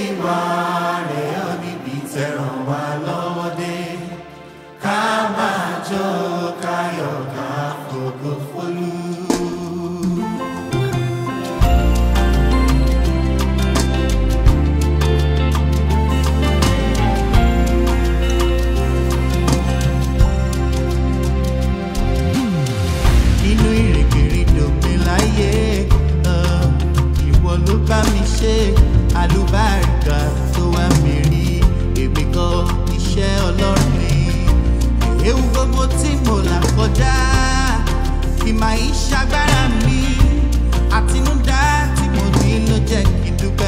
ìwà rẹ̀ ọ́ níbi tẹ̀ràn wá lọ́wọ́ dé. Ká máa jó káyọ̀ ká fògo fólú. Inú ìrìnkèrindò mi láyé, ìwọ ló bá mi ṣe àlùbáríkà tó wá mi rí. Èmi kọ́ iṣẹ́ Ọlọ́run ni. Ewu gbogbo tí mo là kọjá kì máa ń ṣagbára mi. Àtinúdá tí mo ní ló jẹ́ kí n dúpẹ́.